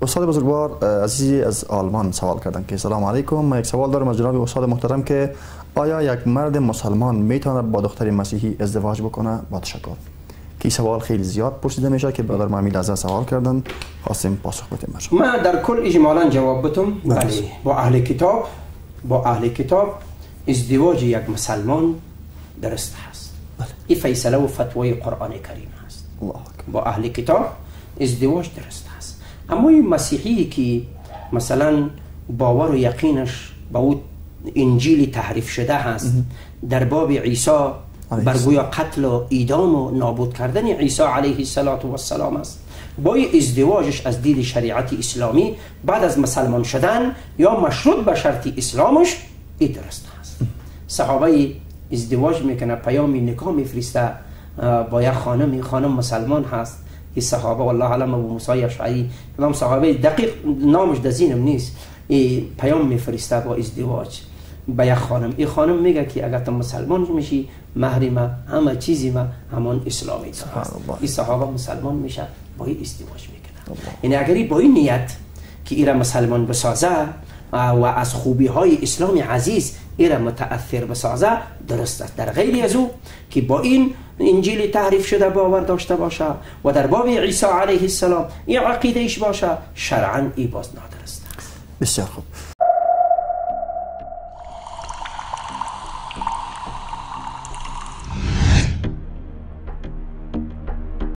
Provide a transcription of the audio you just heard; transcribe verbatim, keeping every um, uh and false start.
استاد بزرگوار عزیزی از آلمان سوال کردن که سلام علیکم، من یک سوال دارم از جناب استاد محترم که آیا یک مرد مسلمان میتونه با دختر مسیحی ازدواج بکنه؟ با تشکر. کی سوال خیلی زیاد پرسیده میشه که برادر مامی از سوال کردن، خواستیم پاسخ بدیم. ما در کل اجمالا جواب بدم. بله، با اهل کتاب با اهل کتاب ازدواج یک مسلمان درست هست. بله. این فیصله و فتوای قرآن کریم هست. الله اکبر. با اهل کتاب ازدواج درست هست. اما این مسیحی که مثلا باور و یقینش با او انجیل تحریف شده هست در باب عیسی، برگویا قتل و اعدام و نابود کردن عیسی علیه السلام است، با ازدواجش از دید شریعت اسلامی بعد از مسلمان شدن یا مشروط به شرط اسلامش این درست هست. صحابه ازدواج میکنه، پیام نکاح میفرسته با یک خانم، خانم مسلمان هست. این صحابه والله علم ابو موسی اشعری نام صحابه دقیق نامش دزینم نیست، این پیام میفرسته با ازدواج با یک خانم. این خانم میگه که اگر تو مسلمان میشی مهر ما همه چیزی ما همان اسلامی تو هست. این صحابه مسلمان میشه، با این ازدواج میکنه. یعنی اگری با این نیت که ایرا مسلمان بسازه و از خوبی های اسلام عزیز ایرا متأثر بسازه درست است. در غیر از او که با این انجیل تحریف شده باور داشته باشه و در باب عیسی علیه السلام این عقیده ایش باشه، شرعا ای باز نادرست است. بسیار خوب.